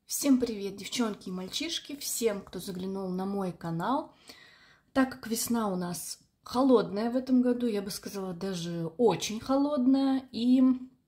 Всем привет, девчонки и мальчишки, всем, кто заглянул на мой канал. Так как весна у нас холодная в этом году, я бы сказала, даже очень холодная, и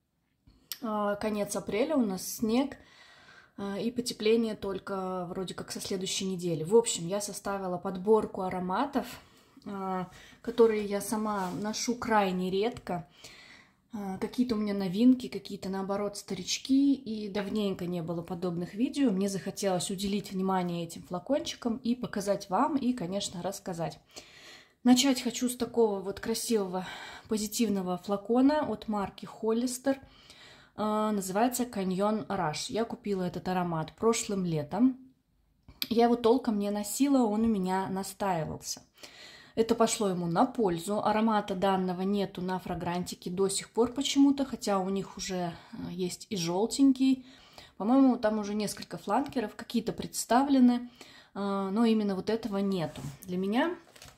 конец апреля у нас снег, и потепление только вроде как со следующей недели. В общем, я составила подборку ароматов, которые я сама ношу крайне редко. Какие-то у меня новинки, какие-то, наоборот, старички, и давненько не было подобных видео. Мне захотелось уделить внимание этим флакончикам и показать вам, и, конечно, рассказать. Начать хочу с такого вот красивого, позитивного флакона от марки Hollister. Называется Canyon Rush. Я купила этот аромат прошлым летом. Я его толком не носила, он у меня настаивался. Это пошло ему на пользу. Аромата данного нету на фрагрантике до сих пор почему-то, хотя у них уже есть и желтенький. По-моему, там уже несколько фланкеров, какие-то представлены, но именно вот этого нету. Для меня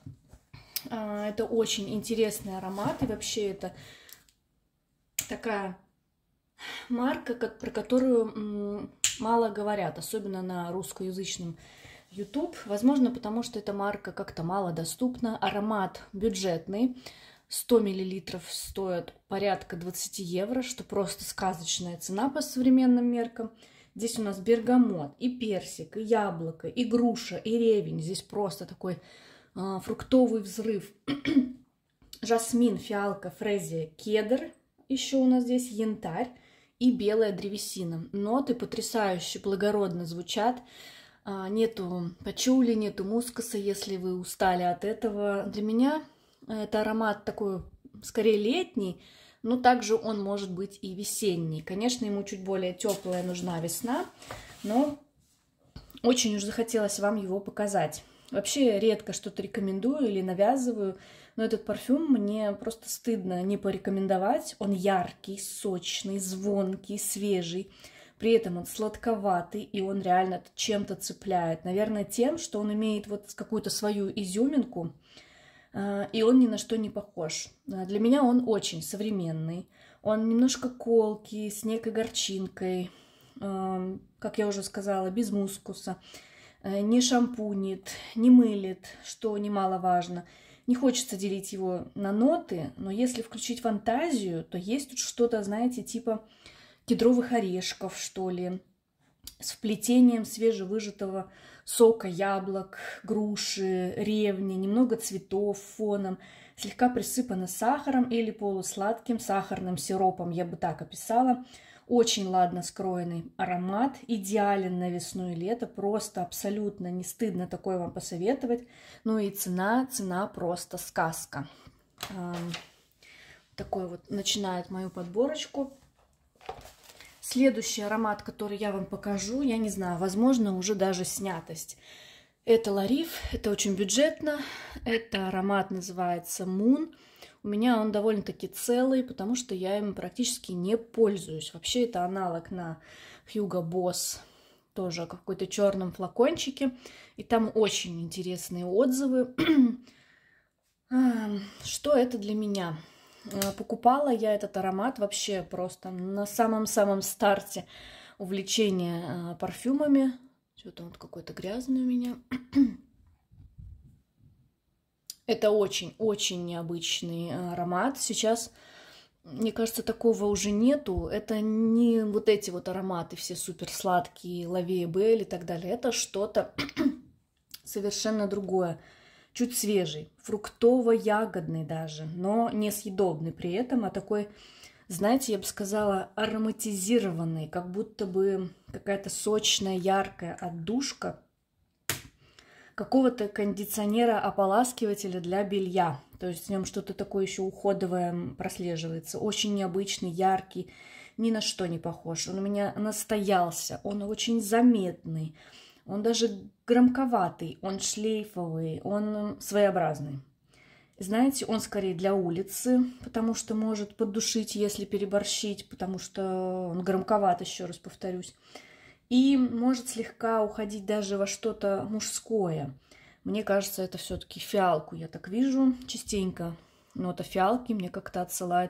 это очень интересный аромат, и вообще это такая марка, про которую мало говорят, особенно на русскоязычном YouTube. Возможно, потому что эта марка как-то мало доступна. Аромат бюджетный. 100 мл стоит порядка 20 евро, что просто сказочная цена по современным меркам. Здесь у нас бергамот, и персик, и яблоко, и груша, и ревень. Здесь просто такой фруктовый взрыв. Жасмин, фиалка, фрезия, кедр. Еще у нас здесь янтарь и белая древесина. Ноты потрясающе благородно звучат. Нету пачули, нету мускуса, если вы устали от этого. Для меня это аромат такой, скорее летний, но также он может быть и весенний. Конечно, ему чуть более теплая нужна весна, но очень уж захотелось вам его показать. Вообще редко что-то рекомендую или навязываю, но этот парфюм мне просто стыдно не порекомендовать. Он яркий, сочный, звонкий, свежий. При этом он сладковатый, и он реально чем-то цепляет. Наверное, тем, что он имеет вот какую-то свою изюминку, и он ни на что не похож. Для меня он очень современный. Он немножко колкий, с некой горчинкой, как я уже сказала, без мускуса. Не шампунит, не мылит, что немаловажно. Не хочется делить его на ноты, но если включить фантазию, то есть тут что-то, знаете, типа кедровых орешков, что ли, с вплетением свежевыжатого сока яблок, груши, ревни, немного цветов фоном, слегка присыпано сахаром или полусладким сахарным сиропом, я бы так описала. Очень ладно скроенный аромат, идеален на весну и лето, просто абсолютно не стыдно такое вам посоветовать. Ну и цена просто сказка. Такой вот начинает мою подборочку. Следующий аромат, который я вам покажу, я не знаю, возможно, уже даже снятость. Это Лариф, это очень бюджетно. Это аромат называется Moon. У меня он довольно-таки целый, потому что я им практически не пользуюсь. Вообще это аналог на Hugo Boss, тоже в какой-то черном флакончике. И там очень интересные отзывы. Что это для меня? Покупала я этот аромат вообще просто на самом-самом старте увлечения парфюмами. Что-то вот какой-то грязный у меня. Это очень-очень необычный аромат. Сейчас, мне кажется, такого уже нету. Это не вот эти вот ароматы все супер сладкие, Лаве Бель и так далее. Это что-то совершенно другое. Чуть свежий, фруктово-ягодный даже, но не съедобный при этом, а такой, знаете, я бы сказала, ароматизированный, как будто бы какая-то сочная, яркая отдушка какого-то кондиционера-ополаскивателя для белья. То есть в нем что-то такое еще уходовое прослеживается. Очень необычный, яркий, ни на что не похож. Он у меня настоялся, он очень заметный. Он даже громковатый, он шлейфовый, он своеобразный. Знаете, он скорее для улицы, потому что может поддушить, если переборщить, потому что он громковат, еще раз повторюсь. И может слегка уходить даже во что-то мужское. Мне кажется, это все-таки фиалку, я так вижу частенько. Нота фиалки мне как-то отсылает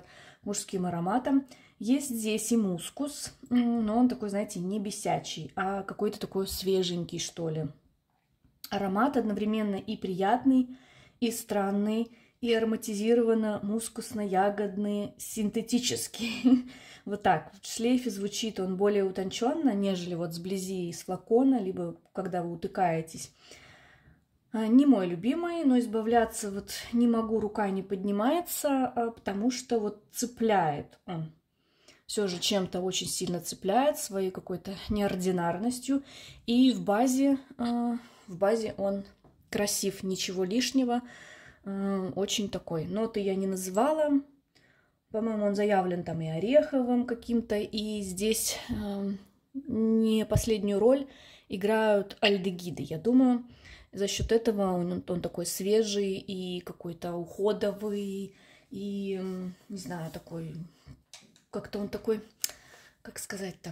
мужским ароматам. Есть здесь и мускус, но он такой, знаете, не бесячий, а какой-то такой свеженький, что ли. Аромат одновременно и приятный, и странный, и ароматизированно-мускусно-ягодный, синтетический. Вот так. В шлейфе звучит он более утонченно, нежели вот сблизи из флакона, либо когда вы утыкаетесь. Не мой любимый, но избавляться вот не могу, рука не поднимается, потому что вот цепляет он. Все же чем-то очень сильно цепляет, своей какой-то неординарностью. И в базе он красив, ничего лишнего, очень такой. Ноты я не называла. По-моему, он заявлен там и ореховым каким-то. И здесь не последнюю роль играют альдегиды. Я думаю, за счет этого он такой свежий и какой-то уходовый. И, не знаю, такой... Как-то он такой, как сказать-то,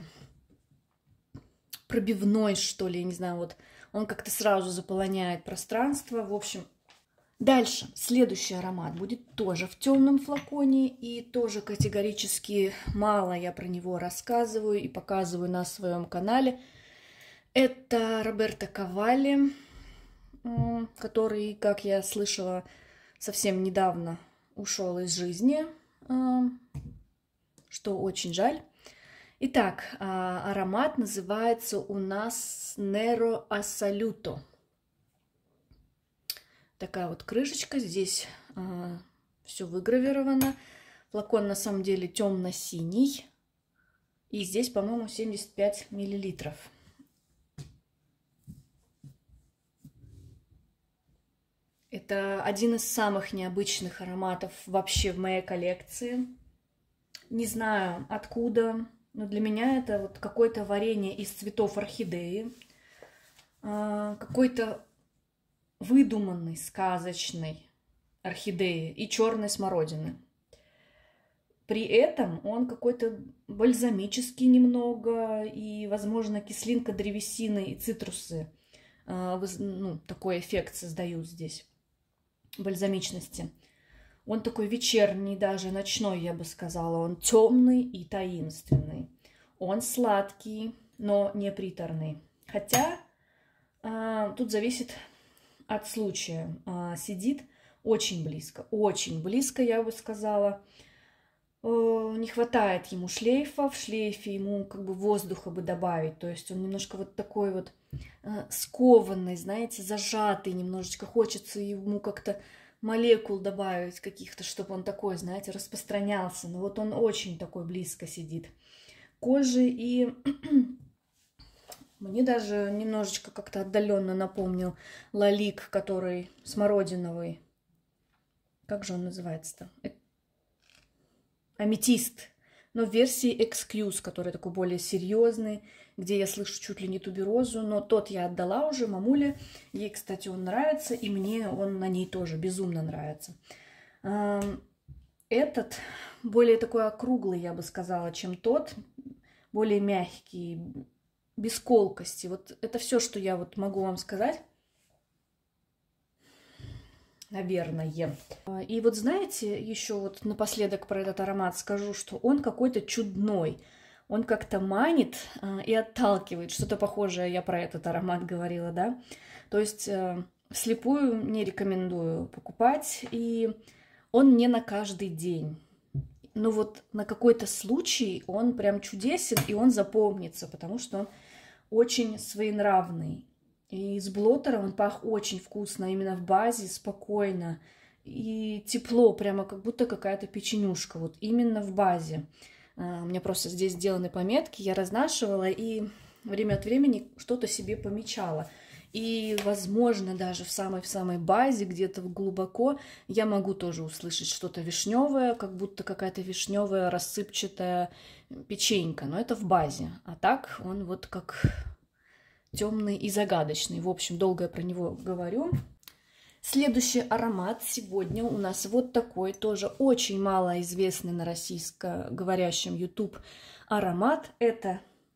пробивной, что ли, я не знаю, вот он как-то сразу заполоняет пространство, в общем. Дальше, следующий аромат будет тоже в темном флаконе, и тоже категорически мало я про него рассказываю и показываю на своем канале. Это Роберто Кавалли, который, как я слышала, совсем недавно ушел из жизни, что очень жаль. Итак, аромат называется у нас Nero Assoluto. Такая вот крышечка, здесь все выгравировано. Флакон на самом деле темно-синий. И здесь, по-моему, 75 миллилитров. Это один из самых необычных ароматов вообще в моей коллекции. Не знаю откуда, но для меня это вот какое-то варенье из цветов орхидеи, какой-то выдуманной, сказочной орхидеи и черной смородины. При этом он какой-то бальзамический немного, и, возможно, кислинка древесины и цитрусы такой эффект создают здесь, бальзамичности. Он такой вечерний, даже ночной, я бы сказала. Он темный и таинственный. Он сладкий, но не приторный. Хотя тут зависит от случая. Сидит очень близко, я бы сказала. Не хватает ему шлейфа. В шлейфе ему как бы воздуха бы добавить. То есть он немножко вот такой вот скованный, знаете, зажатый немножечко. Хочется ему как-то молекул добавить каких-то, чтобы он такой, знаете, распространялся. Но вот он очень такой близко сидит к коже. И мне даже немножечко как-то отдаленно напомнил лалик, который смородиновый. Как же он называется-то? Аметист. Но в версии Excuse, который такой более серьезный, где я слышу чуть ли не туберозу, но тот я отдала уже мамуле. Ей, кстати, он нравится, и мне он на ней тоже безумно нравится. Этот более такой округлый, я бы сказала, чем тот, более мягкий, без колкости. Вот это все, что я вот могу вам сказать. Наверное. И вот знаете, еще вот напоследок про этот аромат скажу, что он какой-то чудной. Он как-то манит и отталкивает. Что-то похожее я про этот аромат говорила, да? То есть вслепую не рекомендую покупать. И он не на каждый день. Но вот на какой-то случай он прям чудесен, и он запомнится, потому что он очень своенравный. И из блоттера он пах очень вкусно, именно в базе, спокойно. И тепло, прямо как будто какая-то печенюшка. Вот именно в базе. У меня просто здесь сделаны пометки, я разнашивала и время от времени что-то себе помечала. И, возможно, даже в самой базе, где-то глубоко, я могу тоже услышать что-то вишневое, как будто какая-то вишневая рассыпчатая печенька. Но это в базе. А так он вот как темный и загадочный. В общем, долго я про него говорю. Следующий аромат сегодня у нас вот такой, тоже очень мало известный на российскоговорящем YouTube аромат. Это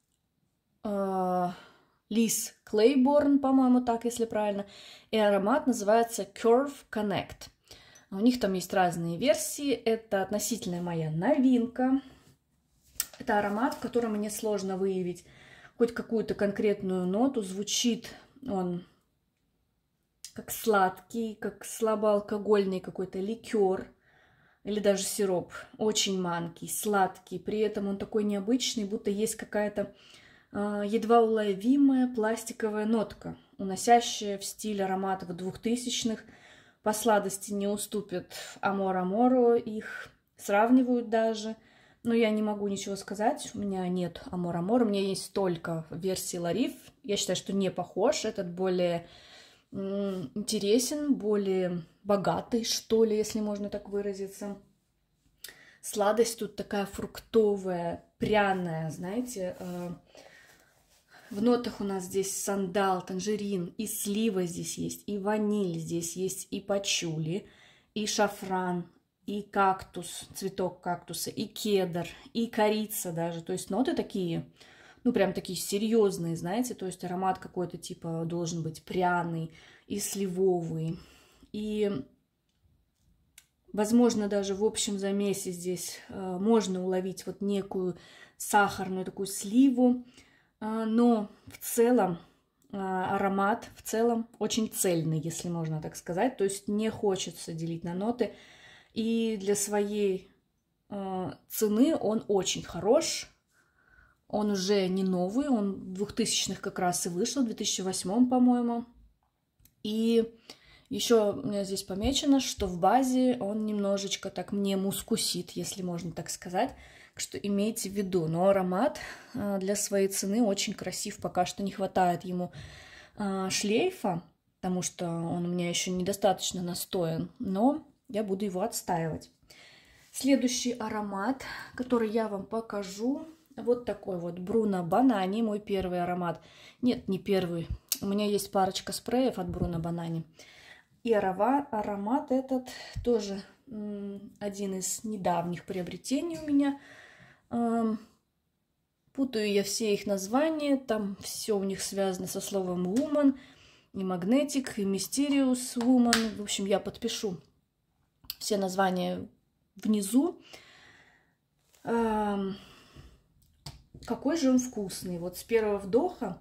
Лиз Клейборн, по-моему, так, если правильно. И аромат называется Curve Connect. У них там есть разные версии. Это относительно моя новинка. Это аромат, в котором мне сложно выявить хоть какую-то конкретную ноту. Звучит он как сладкий, как слабоалкогольный какой-то ликер или даже сироп. Очень манкий, сладкий. При этом он такой необычный, будто есть какая-то едва уловимая пластиковая нотка, уносящая в стиль ароматов 2000-х. По сладости не уступит Амор Аморо, их сравнивают даже. Но я не могу ничего сказать, у меня нет Амор Аморо, у меня есть только версии Лариф. Я считаю, что не похож, этот более интересен, более богатый, что ли, если можно так выразиться. Сладость тут такая фруктовая, пряная, знаете. В нотах у нас здесь сандал, танжерин, и слива здесь есть, и ваниль здесь есть, и пачули, и шафран, и кактус, цветок кактуса, и кедр, и корица даже. То есть ноты такие, ну прям такие серьезные, знаете. То есть аромат какой-то типа должен быть пряный и сливовый. И, возможно, даже в общем замесе здесь можно уловить вот некую сахарную такую сливу. Но в целом аромат в целом очень цельный, если можно так сказать. То есть не хочется делить на ноты. И для своей цены он очень хорош. Он уже не новый, он в 2000-х как раз и вышел, в 2008, по-моему. И еще у меня здесь помечено, что в базе он немножечко так мне мускусит, если можно так сказать. Так что имейте в виду. Но аромат для своей цены очень красив. Пока что не хватает ему шлейфа, потому что он у меня еще недостаточно настоян. Но я буду его отстаивать. Следующий аромат, который я вам покажу, вот такой вот Бруно Банани, мой первый аромат. Нет, не первый. У меня есть парочка спреев от Бруно Банани. И аромат этот тоже один из недавних приобретений у меня. Путаю я все их названия. Там все у них связано со словом woman. И Magnetic, и Mysterious Woman. В общем, я подпишу все названия внизу. Какой же он вкусный. Вот с первого вдоха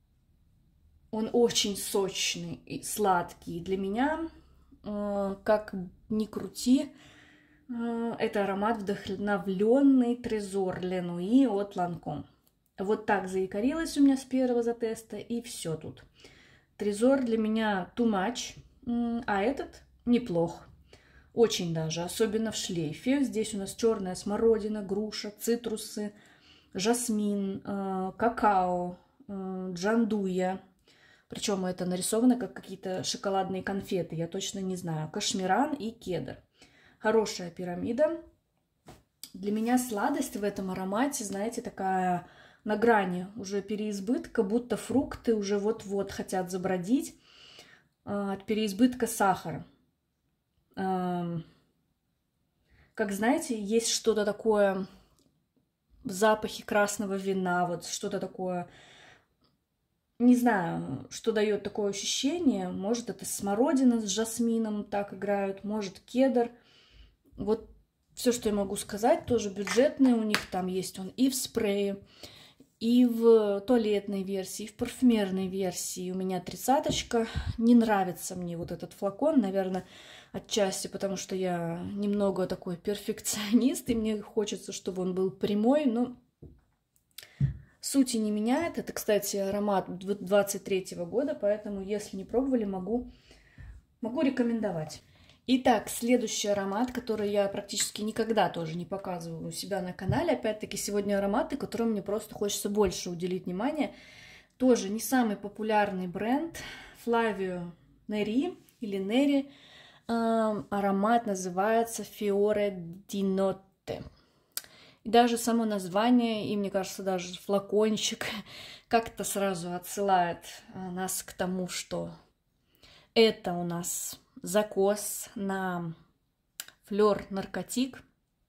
он очень сочный и сладкий. Для меня, как ни крути, это аромат вдохновленный Трезор Ленуи от Ланком. Вот так заикарилась у меня с первого затеста, и все тут. Трезор для меня too much, а этот неплох. Очень даже, особенно в шлейфе. Здесь у нас черная смородина, груша, цитрусы, жасмин, какао, джандуя. Причем это нарисовано как какие-то шоколадные конфеты, я точно не знаю. Кашмиран и кедр. Хорошая пирамида. Для меня сладость в этом аромате, знаете, такая на грани уже переизбытка, будто фрукты уже вот-вот хотят забродить от переизбытка сахара. Как знаете, есть что-то такое в запахе красного вина, вот что-то такое, не знаю, что дает такое ощущение. Может, это смородина с жасмином так играют, может, кедр. Вот все, что я могу сказать, тоже бюджетное у них. Там есть он и в спрее, и в туалетной версии, и в парфюмерной версии. У меня 30-очка. Не нравится мне вот этот флакон, наверное, отчасти, потому что я немного такой перфекционист, и мне хочется, чтобы он был прямой, но сути не меняет. Это, кстати, аромат 23-го года, поэтому, если не пробовали, могу рекомендовать. Итак, следующий аромат, который я практически никогда тоже не показываю у себя на канале. Опять-таки, сегодня ароматы, которым мне просто хочется больше уделить внимание. Тоже не самый популярный бренд. Flavio Neri или Neri. Аромат называется Fiore di Notte. И даже само название, и мне кажется, даже флакончик как-то сразу отсылает нас к тому, что это у нас закос на флёр наркотик.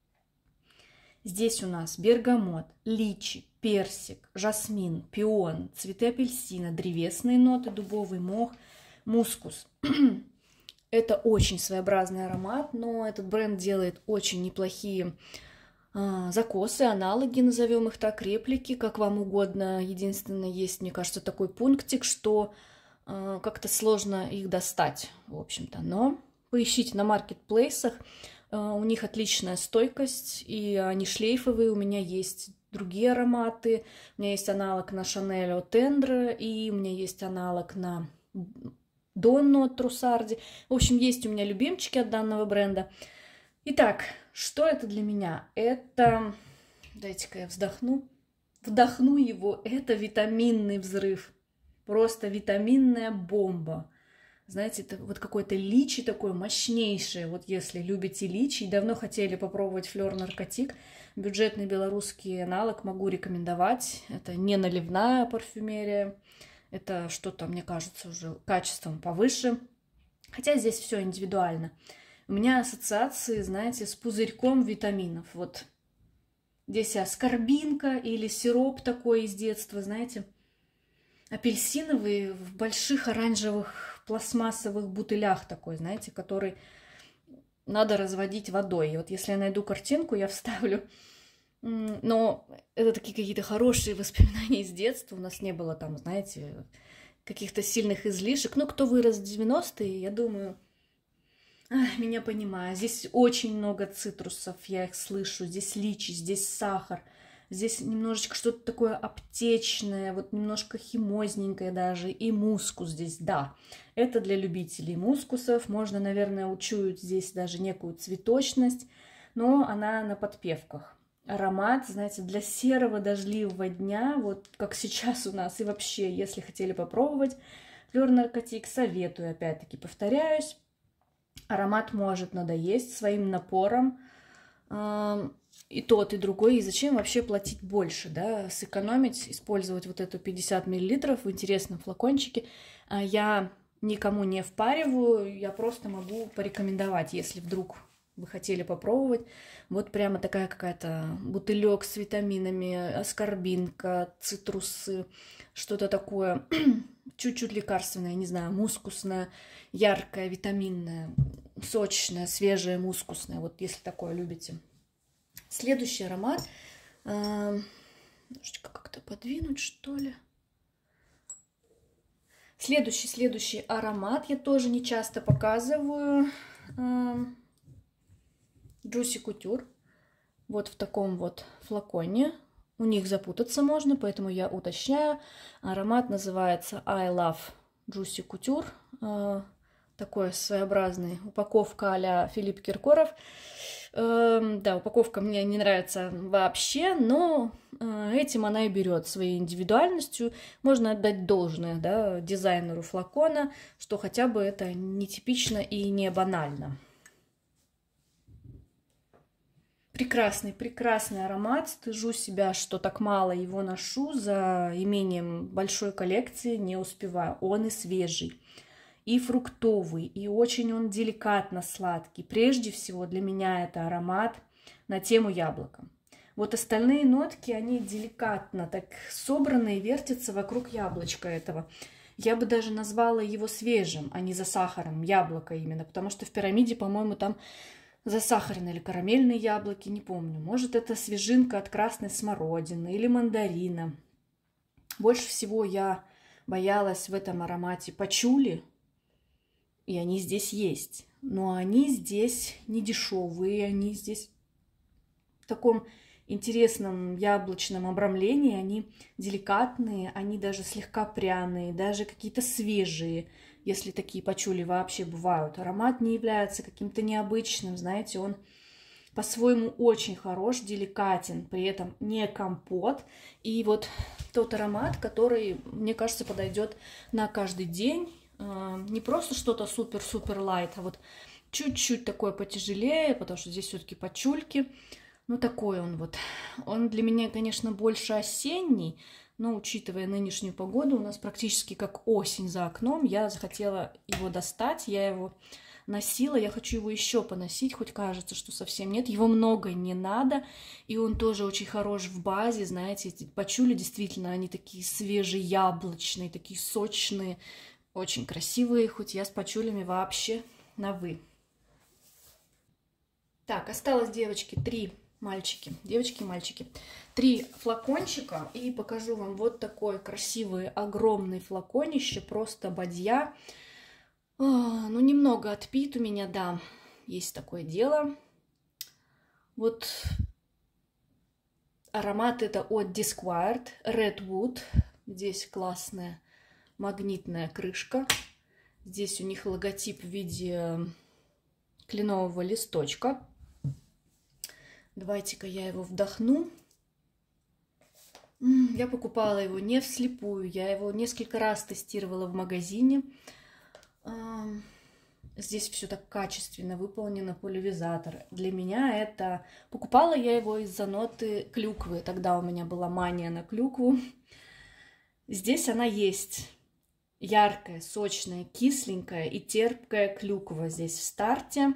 Здесь у нас бергамот, личи, персик, жасмин, пион, цветы апельсина, древесные ноты, дубовый мох, мускус. Это очень своеобразный аромат, но этот бренд делает очень неплохие закосы, аналоги, назовем их так, реплики, как вам угодно. Единственное, есть, мне кажется, такой пунктик, что как-то сложно их достать, в общем-то. Но поищите на маркетплейсах, у них отличная стойкость, и они шлейфовые. У меня есть другие ароматы. У меня есть аналог на Chanel от Tendre, и у меня есть аналог на Донну от Trussardi. В общем, есть у меня любимчики от данного бренда. Итак, что это для меня? Это, дайте-ка я вздохну. Вдохну его. Это витаминный взрыв. Просто витаминная бомба. Знаете, это вот какой-то личи такой мощнейший. Вот если любите личи и давно хотели попробовать Fleur Narcotique, бюджетный белорусский аналог, могу рекомендовать. Это не наливная парфюмерия. Это что-то, мне кажется, уже качеством повыше. Хотя здесь все индивидуально. У меня ассоциации, знаете, с пузырьком витаминов. Вот здесь аскорбинка или сироп такой из детства, знаете. Апельсиновый в больших оранжевых пластмассовых бутылях такой, знаете, который надо разводить водой. И вот если я найду картинку, я вставлю. Но это такие какие-то хорошие воспоминания из детства. У нас не было там, знаете, каких-то сильных излишек. Ну, кто вырос в 90-е, я думаю, меня понимаю. Здесь очень много цитрусов, я их слышу. Здесь личи, здесь сахар. Здесь немножечко что-то такое аптечное, вот немножко химозненькое даже. И мускус здесь, да. Это для любителей мускусов. Можно, наверное, учуять здесь даже некую цветочность, но она на подпевках. Аромат, знаете, для серого дождливого дня, вот как сейчас у нас, и вообще, если хотели попробовать Fleur Narcotique, советую, опять-таки повторяюсь. Аромат может надоесть своим напором, и тот, и другой, и зачем вообще платить больше, да, сэкономить, использовать вот эту 50 мл в интересном флакончике. Я никому не впариваю, я просто могу порекомендовать, если вдруг вы хотели попробовать. Вот прямо такая какая-то бутылек с витаминами, аскорбинка, цитрусы, что-то такое чуть-чуть лекарственное, не знаю, мускусное, яркое, витаминное, сочное, свежее, мускусное. Вот если такое любите. Следующий аромат. Немножечко как-то подвинуть, что ли. Следующий аромат я тоже не часто показываю. Juicy Couture. Вот в таком вот флаконе. У них запутаться можно, поэтому я уточняю. Аромат называется I Love Juicy Couture. Такой своеобразный. Упаковка а-ля Филипп Киркоров. Да, упаковка мне не нравится вообще, но этим она и берет своей индивидуальностью. Можно отдать должное, да, дизайнеру флакона, что хотя бы это нетипично и не банально. Прекрасный, прекрасный аромат. Стыжу себя, что так мало его ношу. За имением большой коллекции не успеваю. Он и свежий, и фруктовый, и очень он деликатно сладкий. Прежде всего для меня это аромат на тему яблока. Вот остальные нотки, они деликатно так собраны и вертятся вокруг яблочка этого. Я бы даже назвала его свежим, а не засахаренным, яблоко именно, потому что в пирамиде, по-моему, там засахаренные или карамельные яблоки, не помню. Может, это свежинка от красной смородины или мандарина. Больше всего я боялась в этом аромате пачули, и они здесь есть. Но они здесь не дешевые, они здесь в таком интересном яблочном обрамлении, они деликатные, они даже слегка пряные, даже какие-то свежие, если такие пачули вообще бывают. Аромат не является каким-то необычным, знаете, он по-своему очень хорош, деликатен, при этом не компот. И вот тот аромат, который, мне кажется, подойдет на каждый день. Не просто что-то супер-супер лайт, а вот чуть-чуть такое потяжелее, потому что здесь все-таки пачульки. Ну, такой он вот. Он для меня, конечно, больше осенний, но, учитывая нынешнюю погоду, у нас практически как осень за окном, я захотела его достать, я его носила, я хочу его еще поносить, хоть кажется, что совсем нет, его много не надо, и он тоже очень хорош в базе, знаете, эти пачули действительно, они такие свежие, яблочные, такие сочные, очень красивые, хоть я с пачулями вообще на «вы». Так, осталось, девочки, 3 мальчики. Девочки и мальчики. 3 флакончика. И покажу вам вот такой красивый, огромный флаконище. Просто бадья. Ну, немного отпит у меня, да. Есть такое дело. Вот аромат это от Disquiet. Redwood. Здесь классная магнитная крышка. Здесь у них логотип в виде кленового листочка. Давайте-ка я его вдохну. Я покупала его не вслепую. Я его несколько раз тестировала в магазине. Здесь все так качественно выполнено, пульверизатор. Для меня это... Покупала я его из-за ноты клюквы. Тогда у меня была мания на клюкву. Здесь она есть. Яркая, сочная, кисленькая и терпкая клюква здесь в старте.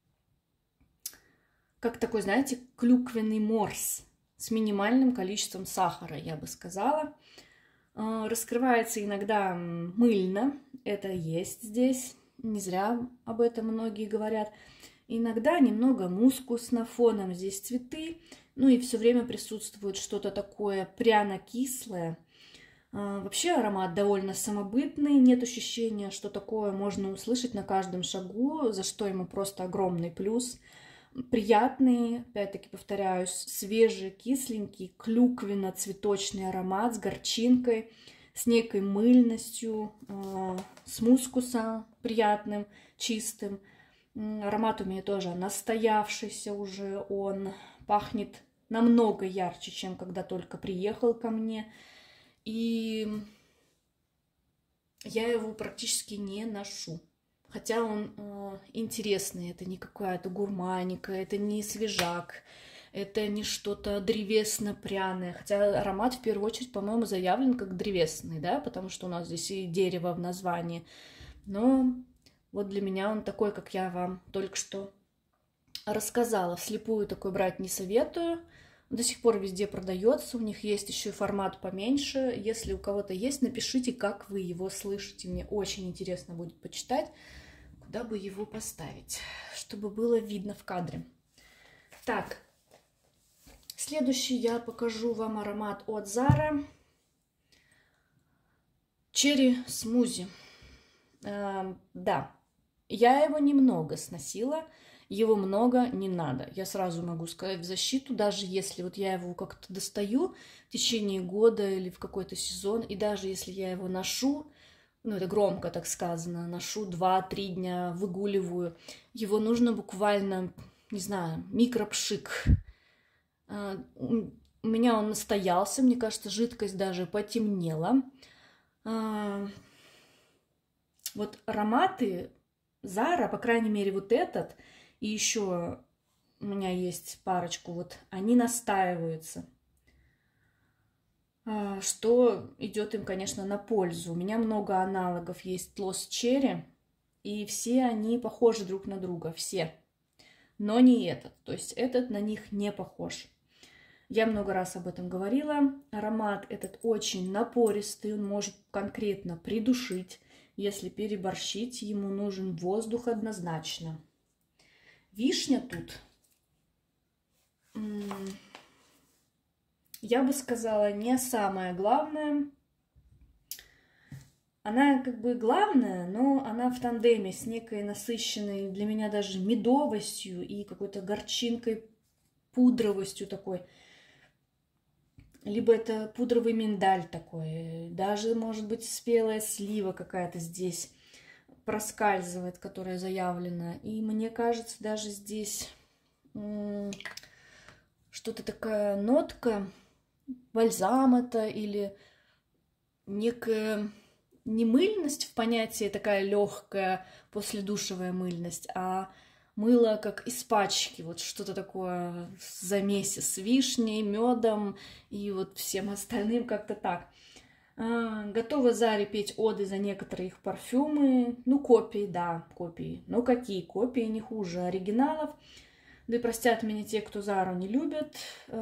Как такой, знаете, клюквенный морс с минимальным количеством сахара, я бы сказала. Раскрывается иногда мыльно, это есть здесь, не зря об этом многие говорят. Иногда немного мускусно, фоном здесь цветы, ну и все время присутствует что-то такое пряно-кислое. Вообще аромат довольно самобытный, нет ощущения, что такое можно услышать на каждом шагу, за что ему просто огромный плюс. Приятный, опять-таки повторяюсь, свежий, кисленький, клюквенно-цветочный аромат с горчинкой, с некой мыльностью, с мускусом приятным, чистым. Аромат у меня тоже настоявшийся уже, он пахнет намного ярче, чем когда только приехал ко мне. И я его практически не ношу. Хотя он интересный, это не какая-то гурманика, это не свежак, это не что-то древесно-пряное. Хотя аромат в первую очередь, по-моему, заявлен как древесный, да, потому что у нас здесь и дерево в названии. Но вот для меня он такой, как я вам только что рассказала. Вслепую такой брать не советую. До сих пор везде продается, у них есть еще и формат поменьше. Если у кого-то есть, напишите, как вы его слышите. Мне очень интересно будет почитать, куда бы его поставить, чтобы было видно в кадре. Так, следующий я покажу вам аромат от Zara. Черри смузи. Да, я его немного сносила. Его много не надо. Я сразу могу сказать в защиту, даже если вот я его как-то достаю в течение года или в какой-то сезон, и даже если я его ношу, ну это громко так сказано, ношу 2-3 дня, выгуливаю, его нужно буквально, не знаю, микропшик. У меня он настоялся, мне кажется, жидкость даже потемнела. Вот ароматы Zara, по крайней мере вот этот, и еще у меня есть парочку, вот они настаиваются, что идет им, конечно, на пользу. У меня много аналогов есть Lost Cherry, и все они похожи друг на друга, все, но не этот, то есть этот на них не похож. Я много раз об этом говорила. Аромат этот очень напористый, он может конкретно придушить. Если переборщить, ему нужен воздух однозначно. Вишня тут, я бы сказала, не самое главное. Она как бы главная, но она в тандеме с некой насыщенной для меня даже медовостью и какой-то горчинкой, пудровостью такой. Либо это пудровый миндаль такой, даже, может быть, спелая слива какая-то здесь проскальзывает, которая заявлена. И мне кажется, даже здесь что-то такая нотка бальзама-то или некая не мыльность в понятии такая легкая последушевая мыльность, а мыло как из пачки, вот что-то такое в замесе с вишней, медом и вот всем остальным как-то так. Готова Заре петь оды за некоторые их парфюмы. Ну, копии, да, копии. Но какие копии, не хуже оригиналов. Да и простят меня те, кто Зару не любят.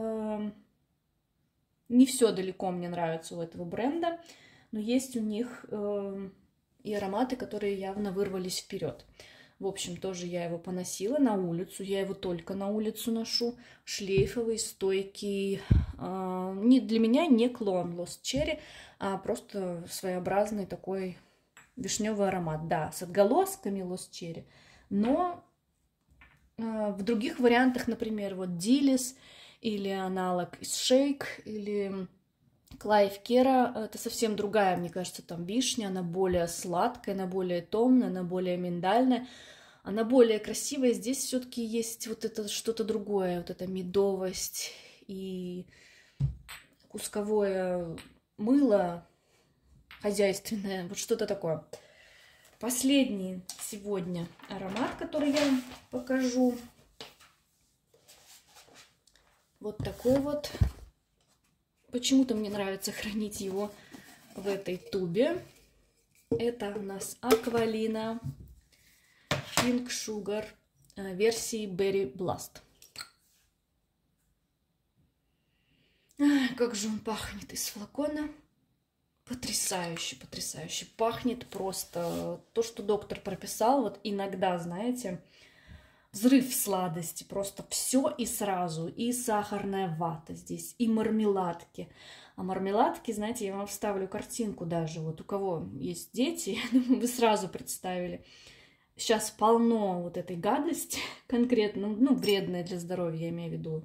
Не все далеко мне нравится у этого бренда, но есть у них и ароматы, которые явно вырвались вперед. В общем, тоже я его поносила на улицу. Я его только на улицу ношу. Шлейфовый, стойкий. Для меня не клон Lost Cherry, а просто своеобразный такой вишневый аромат. Да, с отголосками Lost Cherry. Но в других вариантах, например, вот Дилис или аналог из Shake или Клайв Кера, это совсем другая, мне кажется, там вишня. Она более сладкая, она более томная, она более миндальная. Она более красивая. Здесь все-таки есть вот это что-то другое, вот эта медовость и кусковое мыло хозяйственное, вот что-то такое. Последний сегодня аромат, который я вам покажу. Вот такой вот. Почему-то мне нравится хранить его в этой тубе. Это у нас Аквалина Pink Sugar версии Berry Blast. Как же он пахнет из флакона. Потрясающе, потрясающе. Пахнет просто то, что доктор прописал. Вот иногда, знаете, взрыв сладости. Просто все и сразу. И сахарная вата здесь, и мармеладки. А мармеладки, знаете, я вам вставлю картинку даже. Вот у кого есть дети, я думаю, вы сразу представили. Сейчас полно вот этой гадости конкретно, ну, вредная для здоровья, я имею в виду,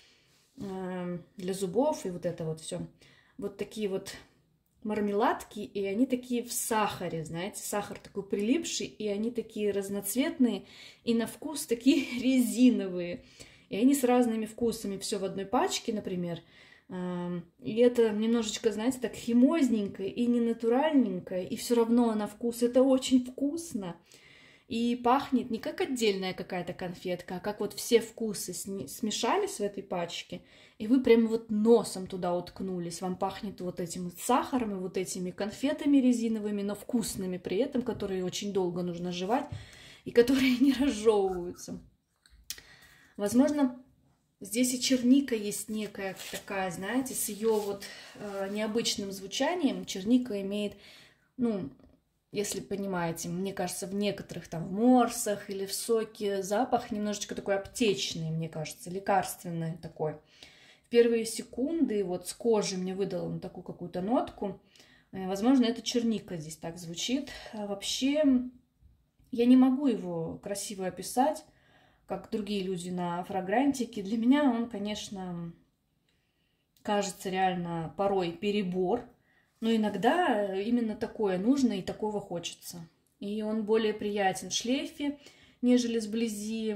для зубов и вот это вот все. Вот такие вот мармеладки, и они такие в сахаре, знаете, сахар такой прилипший, и они такие разноцветные, и на вкус такие резиновые. И они с разными вкусами, все в одной пачке, например. И это немножечко, знаете, так химозненькое и не натуральненькое, и все равно на вкус это очень вкусно. И пахнет не как отдельная какая-то конфетка, а как вот все вкусы смешались в этой пачке, и вы прямо вот носом туда уткнулись. Вам пахнет вот этим сахаром и вот этими конфетами резиновыми, но вкусными при этом, которые очень долго нужно жевать и которые не разжевываются. Возможно, здесь и черника есть некая такая, знаете, с ее вот необычным звучанием. Черника имеет, ну, если понимаете, мне кажется, в некоторых там в морсах или в соке запах немножечко такой аптечный, мне кажется, лекарственный такой. В первые секунды вот с кожи мне выдал он такую какую-то нотку. Возможно, это черника здесь так звучит. А вообще, я не могу его красиво описать, как другие люди на фрагрантике. Для меня он, конечно, кажется реально порой перебор. Но иногда именно такое нужно и такого хочется. И он более приятен в шлейфе, нежели сблизи.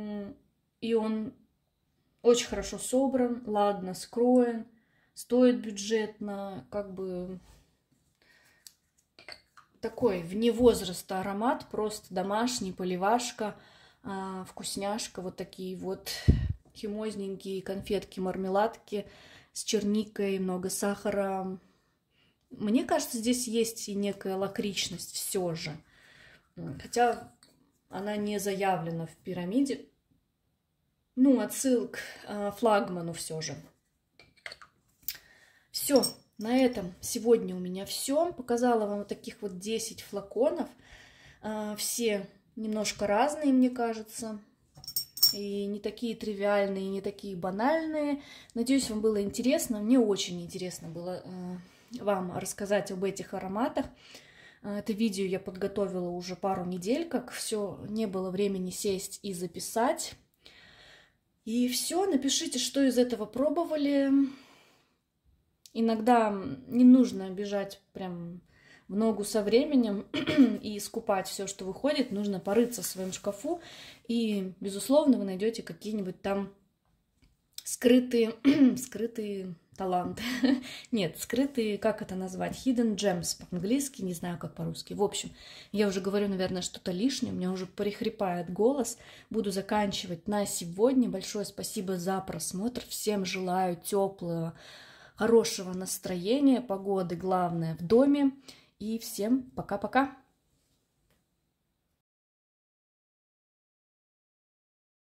И он очень хорошо собран, ладно скроен, стоит бюджетно, как бы такой вне возраста аромат, просто домашний, поливашка, вкусняшка. Вот такие вот химозненькие конфетки, мармеладки с черникой, много сахара. Мне кажется, здесь есть и некая лакричность все же. Хотя она не заявлена в пирамиде. Ну, отсыл к флагману все же. Все, на этом сегодня у меня все. Показала вам вот таких вот 10 флаконов. Все немножко разные, мне кажется. И не такие тривиальные, не такие банальные. Надеюсь, вам было интересно. Мне очень интересно было вам рассказать об этих ароматах. Это видео я подготовила уже пару недель, как все, не было времени сесть и записать. И все, напишите, что из этого пробовали. Иногда не нужно бежать прям в ногу со временем и скупать все, что выходит. Нужно порыться в своем шкафу. И, безусловно, вы найдете какие-нибудь там скрытые таланты. Нет, скрытые, как это назвать? Hidden gems по-английски, не знаю, как по-русски. В общем, я уже говорю, наверное, что-то лишнее. У меня уже прихрипает голос. Буду заканчивать на сегодня. Большое спасибо за просмотр. Всем желаю теплого, хорошего настроения, погоды, главное, в доме. И всем пока-пока.